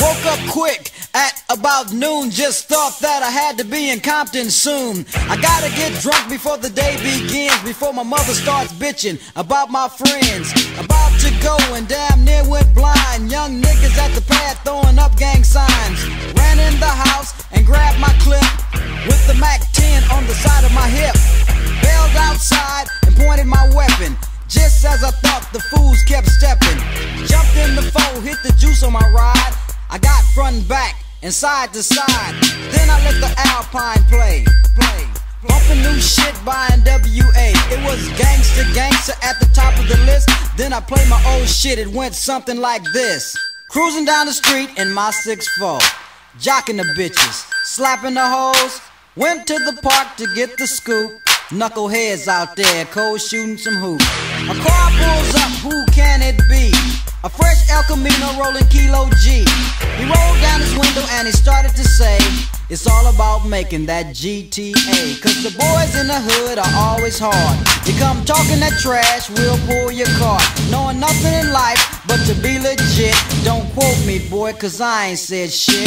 Woke up quick at about noon, just thought that I had to be in Compton soon. I gotta get drunk before the day begins, before my mother starts bitching about my friends. About to go and damn near went blind. Young niggas at the pad throwing up gang signs. Ran in the house and grabbed my clip with the Mac 10 on the side of my hip. Bailed outside and pointed my weapon. Just as I thought, the fools kept stepping. Jumped in the foe, hit the juice on my ride. I got front and back and side to side. Then I let the Alpine play. Bumping new shit by NWA. It was gangsta at the top of the list. Then I played my old shit, it went something like this. Cruising down the street in my 6'4", jocking the bitches, slapping the hoes. Went to the park to get the scoop. Knuckleheads out there, cold shooting some hoops. A car pulls up, who can it be? A fresh El Camino rolling Kilo G. He rolled down his window and he started to say, it's all about making that GTA. Cause the boys in the hood are always hard. You come talking that trash, we'll pull your car. Knowing nothing in life but to be legit. Don't quote me, boy, cause I ain't said shit.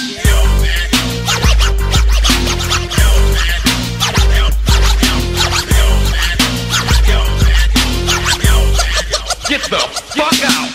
Get the fuck out!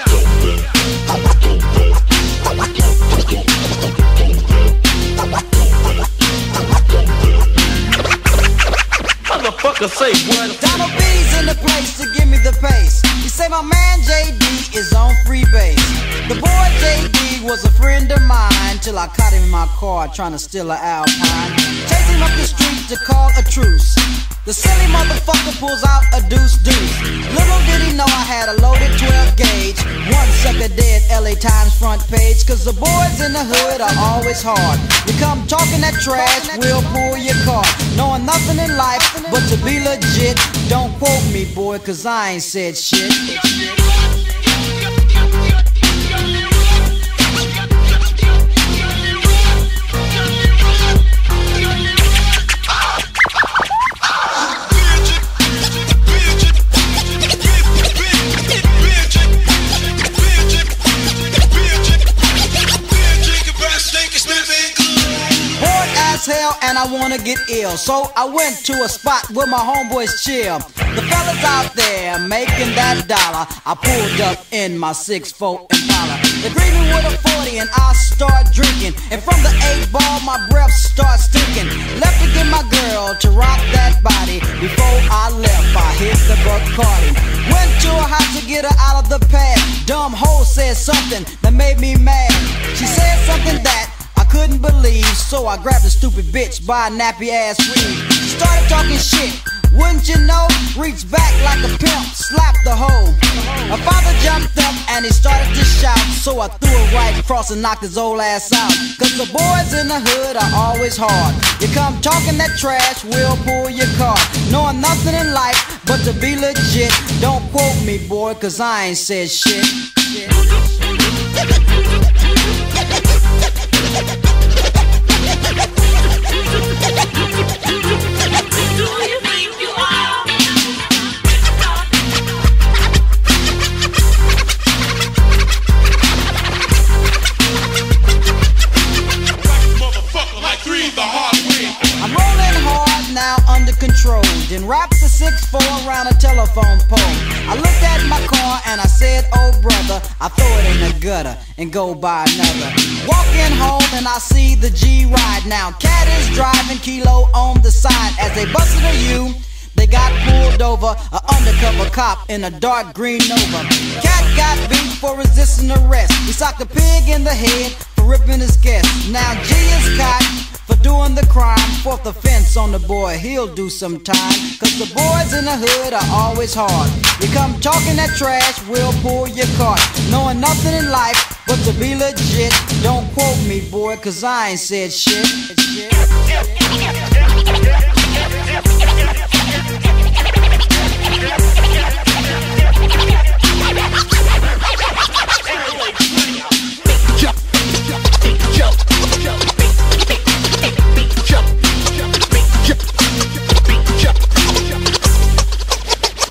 Motherfucker say what? Donald B's in the place to give me the pace. He say my man JD is on free base. The boy JD was a friend of mine till I caught him in my car trying to steal an Alpine. Chased him up the street to call a truce. The silly motherfucker pulls out a deuce. Little did he know I had a loaded 12 gauge. One sucker dead, LA Times front page. Cause the boys in the hood are always hard. You come talking that trash, we'll pull your car. Knowing nothing in life but to be legit. Don't quote me, boy, cause I ain't said shit. Hell, and I wanna get ill, so I went to a spot where my homeboys chill. The fellas out there making that dollar. I pulled up in my 6'4" Impala. They greet me with a 40 and I start drinking. And from the 8-ball my breath starts stinking. Left to get my girl to rock that body. Before I left I hit the Bacardi. Went to her house to get her out of the pad. Dumb hoe said something that made me mad. She said something that I couldn't believe, so I grabbed the stupid bitch by a nappy ass weave. Started talking shit, wouldn't you know? Reached back like a pimp, slapped the hoe. My father jumped up and he started to shout, so I threw it right across and knocked his old ass out. Cause the boys in the hood are always hard. You come talking that trash, we'll pull your car. Knowing nothing in life but to be legit. Don't quote me, boy, cause I ain't said shit. I'm rolling hard now, under control. Then wrapped the 6'4" around a telephone pole. I looked at my car and I said, oh brother, I throw it in the gutter and go buy another. Walking home and I see the G ride now. Cat is driving, Kilo on the side. As they busted a U, they got pulled over. An undercover cop in a dark green Nova. Cat got beat for resisting arrest. He socked a pig in the head for ripping his guest. Now G is caught for doing the crime. Fourth offense on the boy, he'll do some time. Cause the boys in the hood are always hard. You come talking that trash, we'll pull your cart. Knowing nothing in life but to be legit. Don't quote me, boy, cause I ain't said shit.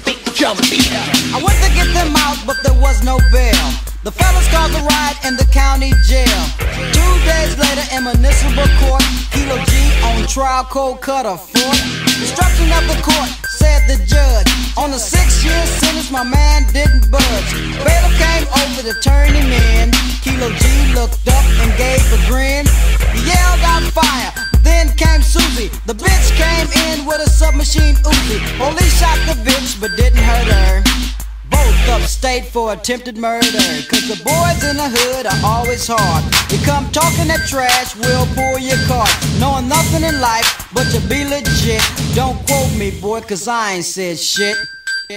I went to get them out, but there was no bail. The fellas called the ride and the county County Jail. 2 days later in municipal court, Kilo G on trial, cold cut a fort. Instruction of the court, said the judge. On a 6-year sentence, my man didn't budge. Bailiff came over to turn him in. Kilo G looked up and gave a grin. He yelled out fire, then came Susie. The bitch came in with a submachine Uzi. Police shot the bitch but didn't hurt her. Both upstate for attempted murder. Cause the boys in the hood are always hard. You come talking that trash, we'll pull your card. Knowing nothing in life but to be legit. Don't quote me, boy, cause I ain't said shit. Yeah,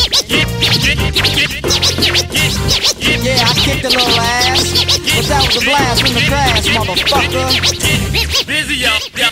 I kicked a little ass, but that was a blast from the past, motherfucker. Busy up.